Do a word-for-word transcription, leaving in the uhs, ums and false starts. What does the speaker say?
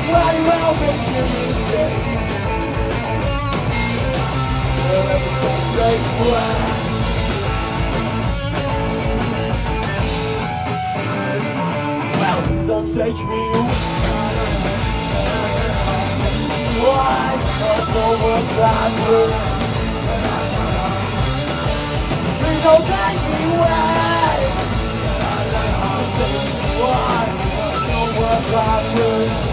Bloody well make you mistake. Wherever some great plan. Well, don't take me why don't know what I do. Please don't take me away. Why don't know what I do.